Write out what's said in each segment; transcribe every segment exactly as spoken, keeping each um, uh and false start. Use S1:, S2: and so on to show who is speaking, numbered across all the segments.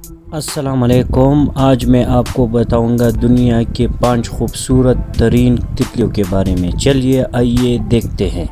S1: السلام علیکم۔ آج میں آپ کو بتاؤں گا دنیا کے پانچ خوبصورت ترین تتلیوں کے بارے میں۔ چلیے آئیے دیکھتے ہیں۔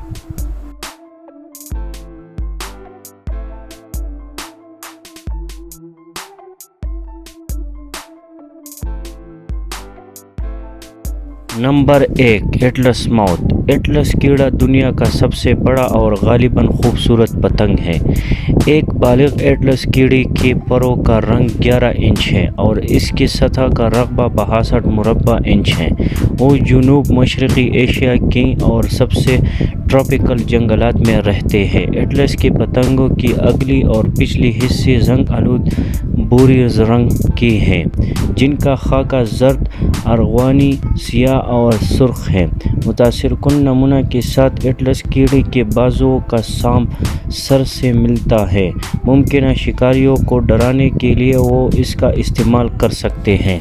S1: نمبر ایک، ایٹلس ماؤتھ۔ ایٹلس کیڑا دنیا کا سب سے بڑا اور غالباً خوبصورت پتنگ ہے۔ ایک بالغ ایٹلس کیڑے کے پروں کا رنگ گیارہ انچ ہے اور اس کی سطح کا رقبہ باسٹھ مربع انچ ہے۔ وہ جنوب مشرقی ایشیا کے اور سب سے ٹراپیکل جنگلات میں رہتے ہیں۔ ایٹلس کے پتنگوں کی اگلی اور پچھلی حصے رنگ آلود بھوری رنگ کی ہیں، جن کا خاکہ زرد، ارغوانی، سیاہ اور سرخ ہے۔ متاثر کن نمونہ کے ساتھ ایٹلس کیڑے کے بازوؤں کا سانپ سر سے ملتا ہے۔ ممکنہ شکاریوں کو ڈرانے کے لیے وہ اس کا استعمال کر سکتے ہیں۔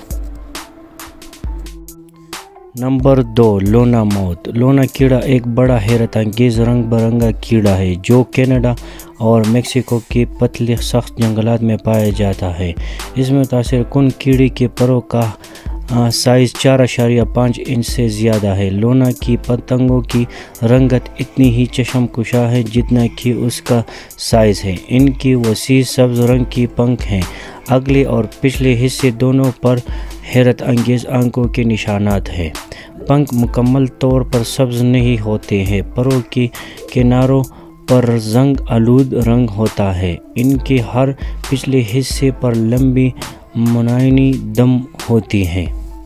S1: نمبر دو، لونا ماؤتھ۔ لونا کیڑا ایک بڑا حیرت انگیز رنگ برنگا کیڑا ہے جو کینیڈا اور میکسیکو کے پتلے سخت جنگلات میں پایا جاتا ہے۔ اس میں متاثر کن کیڑے کے پروں کا سائز چار اشاریہ پانچ انچ سے زیادہ ہے۔ لونا کی پتنگوں کی رنگت اتنی ہی چشم کشا ہے جتنا کہ اس کا سائز ہے۔ ان کی وسیع سبز رنگ کی پنکھ ہیں۔ اگلے اور پچھلے حصے دونوں پر حیرت انگیز آنکھوں کے نشانات ہیں۔ پنکھ مکمل طور پر سبز نہیں ہوتے ہیں۔ پروں کی کناروں پر زنگ آلود رنگ ہوتا ہے۔ ان کے ہر پچھلے حصے پر لمبی منحنی دم ہوتی ہے۔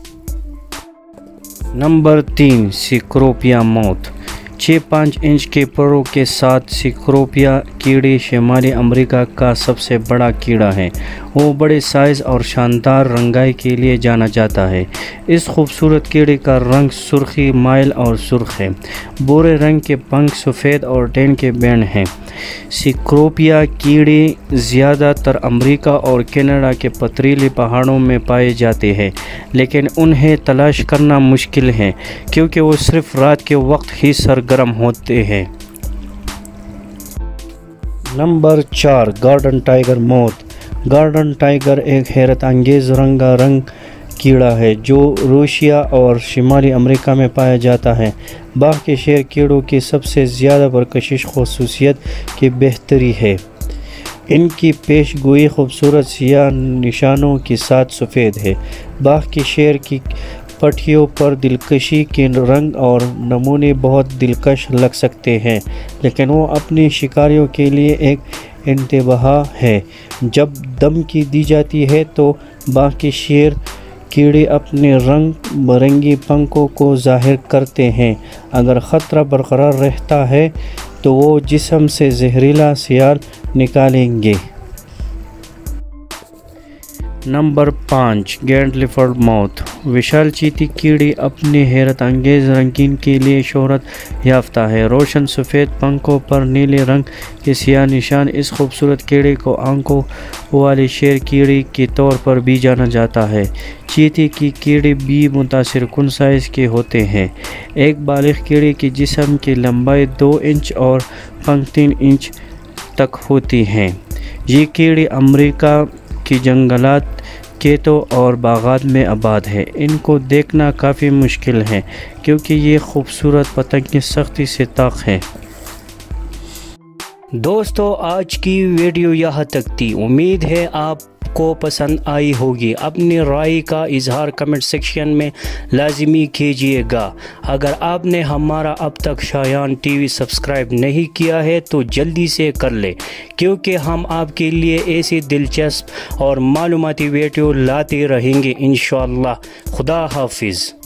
S1: نمبر تین، سیکروپیا ماؤتھ۔ چھ پانچ انچ کے پروں کے ساتھ سیکروپیا کیڑے شمالی امریکہ کا سب سے بڑا کیڑا ہے۔ وہ بڑے سائز اور شاندار رنگائی کے لیے جانا جاتا ہے۔ اس خوبصورت کیڑے کا رنگ سرخی مائل اور سرخ ہے۔ بھورے رنگ کے پنکھ سفید اور ٹین کے بینڈ ہیں۔ سیکروپیا کیڑے زیادہ تر امریکہ اور کینیڈا کے پتھریلے پہاڑوں میں پائے جاتے ہیں، لیکن انہیں تلاش کرنا مشکل ہے کیونکہ وہ صرف رات کے وقت ہی سرگرم ہوتے ہیں۔ نمبر چار، garden tiger moth. Garden tiger ایک حیرت انگیز رنگا رنگ کیڑا ہے جو روسیا اور شمالی امریکہ میں پایا جاتا ہے۔ باغ کے شیر کیڑوں کی سب سے زیادہ پرکشش خصوصیت کی بہتری ہے۔ ان کی پیش گوئی خوبصورت سیاہ نشانوں کے ساتھ سفید ہے۔ باغ کے شیر کی پٹیوں پر دلکشی کے رنگ اور نمونے بہت دلکش لگ سکتے ہیں، لیکن وہ اپنی شکاریوں کے لیے ایک انتباہ ہے۔ جب دھمکی دی جاتی ہے تو باغ کے شیر کیڑے اپنے رنگ برنگی پنکھوں کو ظاہر کرتے ہیں۔ اگر خطرہ برقرار رہتا ہے تو وہ جسم سے زہریلا سیال نکالیں گے۔ نمبر پانچ، گینڈ لیپرڈ ماؤتھ۔ وشال چیتی کیڑے اپنے حیرت انگیز رنگین کے لیے شہرت یافتہ ہے۔ روشن سفید پنکھوں پر نیلے رنگ کے سیاہ نشان اس خوبصورت کیڑے کو آنکھوں والے شیر کیڑے کے طور پر بھی جانا جاتا ہے۔ چیتی کی کیڑے بھی متاثر کن سائز کے ہوتے ہیں۔ ایک بالغ کیڑے کے جسم کی لمبائی دو انچ اور پنکھ تین انچ تک ہوتی ہیں۔ یہ کیڑے امریکہ کے جنگلات، کھیتوں اور باغات میں آباد ہے۔ ان کو دیکھنا کافی مشکل ہے کیونکہ یہ خوبصورت پتنگیں سختی سے طاق ہیں۔ دوستو، آج کی ویڈیو یہاں تک تھی۔ امید ہے آپ کو پسند آئی ہوگی۔ اپنی رائے کا اظہار کمنٹ سیکشن میں لازمی کیجیے گا۔ اگر آپ نے ہمارا اب تک شایان ٹی وی سبسکرائب نہیں کیا ہے تو جلدی سے کر لیں، کیونکہ ہم آپ کے لیے ایسی دلچسپ اور معلوماتی ویڈیو لاتے رہیں گے انشاءاللہ۔ خدا حافظ۔